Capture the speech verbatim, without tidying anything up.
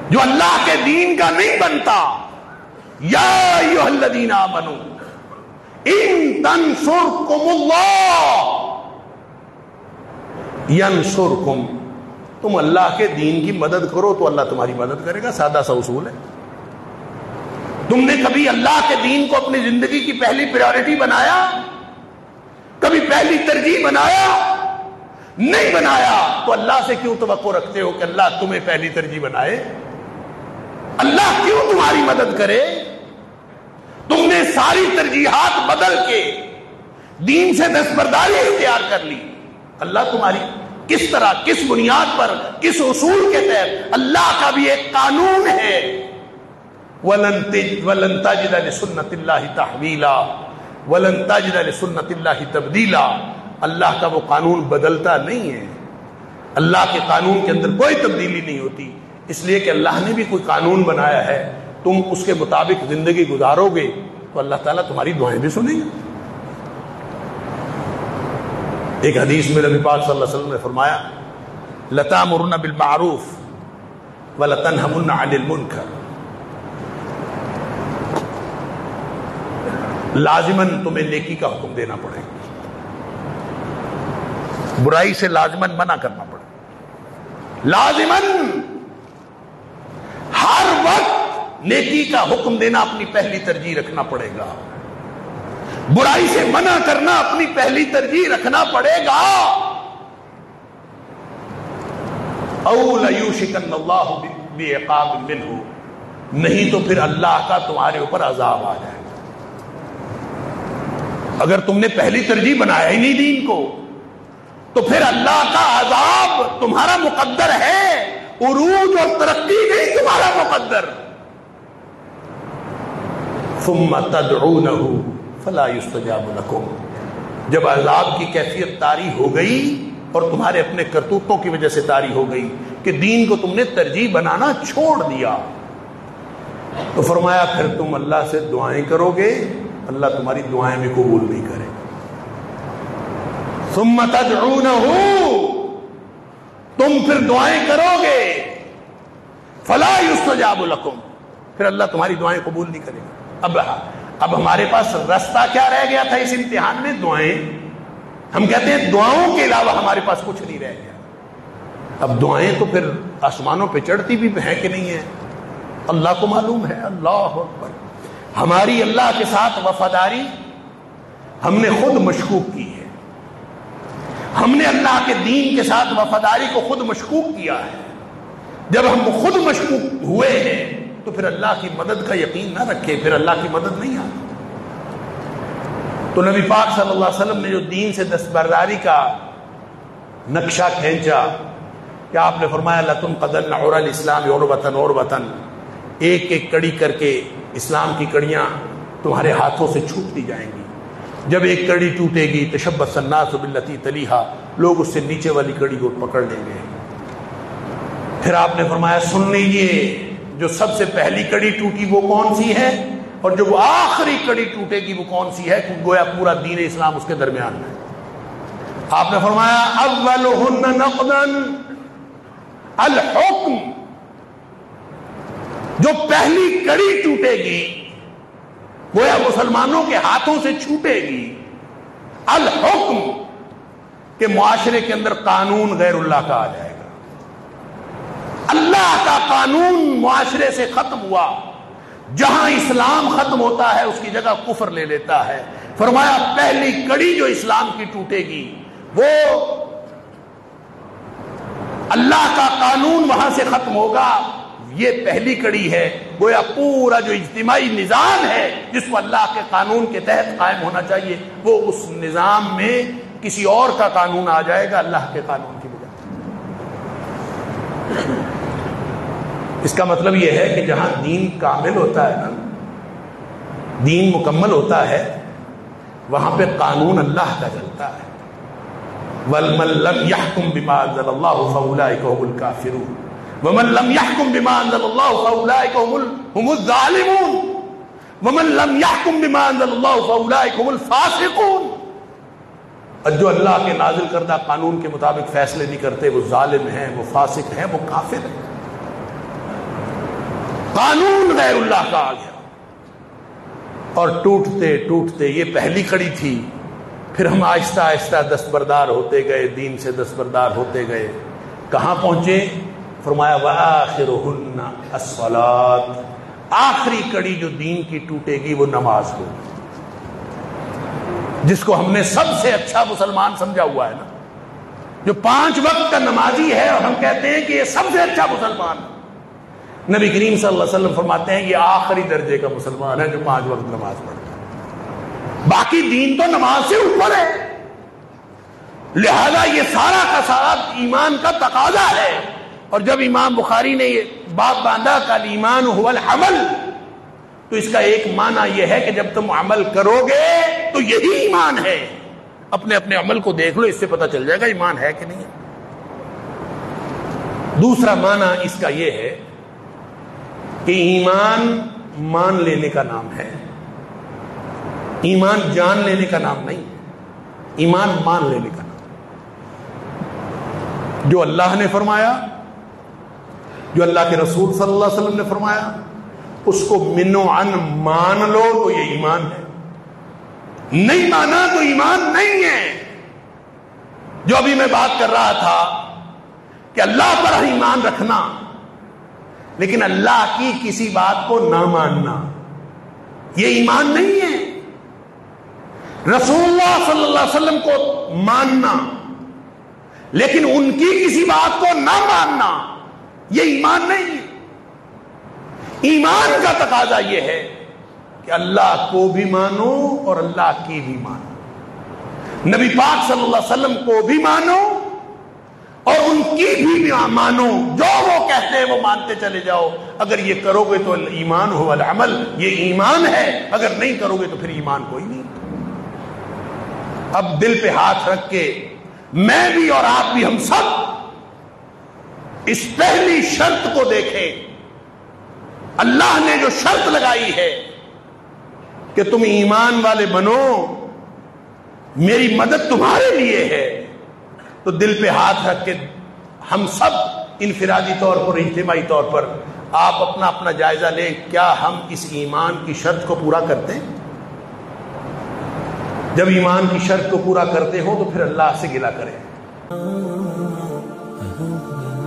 جو اللہ کے دین کا نہیں بنتا. یا ایھا الذین آمنوا ان تنصرکم اللہ ینصرکم. تم اللہ کے دین کی مدد کرو تو اللہ تمہاری مدد کرے گا. سادہ سا اصول ہے. تم نے کبھی اللہ کے دین کو اپنی زندگی کی پہلی پریورٹی بنایا؟ کبھی پہلی ترجیح بنایا؟ نہیں بنایا. تو اللہ سے کیوں توقع رکھتے ہو کہ اللہ تمہیں پہلی ترجیح بنائے؟ اللہ کیوں تمہاری مدد کرے؟ تم نے ساری ترجیحات بدل کے دین سے دستبرداری اختیار کر لی. اللہ تمہاری کس طرح، کس بنیاد پر، کس اصول کے تحت؟ اللہ کا بھی ایک قانون ہے. وَلَن تَجِدَ لِسُنَّتِ اللَّهِ تَحْوِيلًا وَلَن تَجِدَ لِسُنَّتِ اللَّهِ تَبْدِيلًا. اللہ کا وہ قانون بدلتا نہیں ہے. اللہ کے قانون کے اندر کوئی تبدیلی نہیں ہوتی. اس لیے کہ اللہ نے بھی کوئی قانون بنایا ہے، تم اس کے مطابق زندگی گزارو گے تو اللہ تعالیٰ تمہاری دعائیں بھی سنیں گے. ایک حدیث میں نبی پاک صلی اللہ علیہ وسلم نے فرمایا لَتَأْمُرُنَّ بِالْمَعْرُوفِ وَلَتَنْهَوْنَ عَنِ الْمُنْكَرِ. لازماً تمہیں نیکی کا حکم دینا پڑے گا، برائی سے لازماً منع کرنا پڑے گا. لازماً ہر وقت نیکی کا حکم دینا اپنی پہلی ترجیح رکھنا پڑے گا. برائی سے منع کرنا اپنی پہلی ترجیح رکھنا پڑے گا. او لیوشکن اللہ بعقاب منہ. نہیں تو پھر اللہ کا تمہارے اوپر عذاب آ جائے گا. اگر تم نے پہلی ترجیح بنایا ہی نہیں دین کو تو پھر اللہ کا عذاب تمہارا مقدر ہے. عروج اور ترقی نہیں تمہارا مقدر. ثم تدعونہ فلا یستجاب لکم. جب عذاب کی کیفیت طاری ہو گئی اور تمہارے اپنے کرتوتوں کی وجہ سے طاری ہو گئی کہ دین کو تم نے ترجیح بنانا چھوڑ دیا، تو فرمایا پھر تم اللہ سے دعائیں کرو گے، اللہ تمہاری دعائیں بھی قبول نہیں کرے. ثم تدعونہ، تم پھر دعائیں کرو گے، فلا یستجاب لکم، پھر اللہ تمہاری دعائیں قبول نہیں کرے گا. اب اب ہمارے پاس رستہ کیا رہ گیا تھا اس امتحان میں؟ دعائیں. ہم کہتے ہیں دعاؤں کے علاوہ ہمارے پاس کچھ نہیں رہ گیا. اب دعائیں تو پھر آسمانوں پہ چڑھتی بھی ہیں کہ نہیں ہے، اللہ کو معلوم ہے. اللہ اکبر. ہماری اللہ کے ساتھ وفاداری ہم نے خود مشکوک کی ہے. ہم نے اللہ کے دین کے ساتھ وفاداری کو خود مشکوک کیا ہے. جب ہم خود مشکوک ہوئے ہیں تو پھر اللہ کی مدد کا یقین نہ رکھے، پھر اللہ کی مدد نہیں آتی. تو نبی پاک صلی اللہ علیہ وسلم نے جو دین سے دستبرداری کا نقشہ کھینچا کہ آپ نے فرمایا لَتُنْقَضَنَّ عُرَى الْإِسْلَامِ عُرْوَةً عُرْوَةً. ایک ایک کڑی کر کے اسلام کی کڑیاں تمہارے ہاتھوں سے چھوٹتی جائیں گی. جب ایک کڑی ٹوٹے گی تشبث الناس باللتی تلیہا، لوگ اس سے نیچے والی کڑی کو پکڑ لیں گے. پھر آپ نے فرمایا سن لیجیے، جو سب سے پہلی کڑی ٹوٹی وہ کون سی ہے، اور جو وہ آخری کڑی ٹوٹے گی وہ کون سی ہے، کہ گویا پورا دین اسلام اس کے درمیان ہے. آپ نے فرمایا اولہن نقضا الحکم. جو پہلی کڑی ٹوٹے گی گویا مسلمانوں کے ہاتھوں سے چھوٹے گی. الحکم، کہ معاشرے کے اندر قانون غیر اللہ کا آ جائے گا. اللہ کا قانون معاشرے سے ختم ہوا. جہاں اسلام ختم ہوتا ہے اس کی جگہ کفر لے لیتا ہے. فرمایا پہلی کڑی جو اسلام کی ٹوٹے گی وہ اللہ کا قانون وہاں سے ختم ہوگا. یہ پہلی کڑی ہے. گویا پورا جو اجتماعی نظام ہے جس کو اللہ کے قانون کے تحت قائم ہونا چاہیے، وہ اس نظام میں کسی اور کا قانون آ جائے گا اللہ کے قانون کی بجائے. اس کا مطلب یہ ہے کہ جہاں دین کامل ہوتا ہے نا، دین مکمل ہوتا ہے، وہاں پہ قانون اللہ کا چلتا ہے. وَمَن لَّمْ يَحْكُم بِمَا أَنزَلَ اللَّهُ فَأُولَٰئِكَ هُمُ الْكَافِرُونَ وَمَن لَّمْ يَحْكُم بِمَا أَنزَلَ اللَّهُ فَأُولَٰئِكَ هُمُ الظَّالِمُونَ وَمَن لَّمْ يَحْكُم بِمَا أَنزَلَ اللَّهُ فَأُولَٰئِكَ هُمُ الْفَاسِقُونَ. اور جو اللہ کے نازل کردہ قانون کے مطابق فیصلے نہیں کرتے وہ ظالم ہیں، وہ فاسق ہیں، وہ کافر ہیں. قانون غیر اللہ کا آ گیا، اور ٹوٹتے ٹوٹتے یہ پہلی کڑی تھی، پھر ہم آہستہ آہستہ دستبردار ہوتے گئے، دین سے دستبردار ہوتے گئے، کہاں پہنچے؟ فرمایا وآخرہن الصلاۃ، آخری کڑی جو دین کی ٹوٹے گی وہ نماز ہوگی، جس کو ہم نے سب سے اچھا مسلمان سمجھا ہوا ہے نا، جو پانچ وقت کا نمازی ہے، اور ہم کہتے ہیں کہ یہ سب سے اچھا مسلمان ہے۔ نبی کریم صلی اللہ علیہ وسلم فرماتے ہیں یہ آخری درجے کا مسلمان ہے جو پانچ وقت نماز پڑھتا ہے، باقی دین تو نماز سے اوپر ہے، لہذا یہ سارا کا سارا ایمان کا تقاضا ہے۔ اور جب امام بخاری نے یہ باب باندھا کہ الایمان هو العمل، تو اس کا ایک معنی یہ ہے کہ جب تم عمل کرو گے تو یہی ایمان ہے۔ اپنے اپنے عمل کو دیکھ لو، اس سے پتہ چل جائے گا ایمان ہے کہ نہیں ہے۔ دوسرا معنی اس کا یہ ہے کہ ایمان مان لینے کا نام ہے، ایمان جان لینے کا نام نہیں ہے، ایمان مان لینے کا نام۔ جو اللہ نے فرمایا، جو اللہ کے رسول صلی اللہ علیہ وسلم نے فرمایا، اس کو من و عن مان لو تو یہ ایمان ہے، نہیں مانا تو ایمان نہیں ہے۔ جو ابھی میں بات کر رہا تھا کہ اللہ پر ایمان رکھنا لیکن اللہ کی کسی بات کو نہ ماننا، یہ ایمان نہیں ہے۔ رسول اللہ صلی اللہ علیہ وسلم کو ماننا لیکن ان کی کسی بات کو نہ ماننا، یہ ایمان نہیں ہے۔ ایمان کا تقاضا یہ ہے کہ اللہ کو بھی مانو اور اللہ کی بھی مانو، نبی پاک صلی اللہ علیہ وسلم کو بھی مانو اور ان کی بھی مانو، جو وہ کہتے ہیں وہ مانتے چلے جاؤ۔ اگر یہ کرو گے تو ایمان ہو العمل، یہ ایمان ہے، اگر نہیں کرو گے تو پھر ایمان کوئی نہیں۔ اب دل پہ ہاتھ رکھ کے میں بھی اور آپ بھی، ہم سب اس پہلی شرط کو دیکھیں۔ اللہ نے جو شرط لگائی ہے کہ تم ایمان والے بنو، میری مدد تمہارے لیے ہے، تو دل پہ ہاتھ رکھ کے ہم سب انفرادی طور پر، اجتماعی طور پر آپ اپنا اپنا جائزہ لیں، کیا ہم اس ایمان کی شرط کو پورا کرتے ہیں؟ جب ایمان کی شرط کو پورا کرتے ہو تو پھر اللہ سے گلہ کریں۔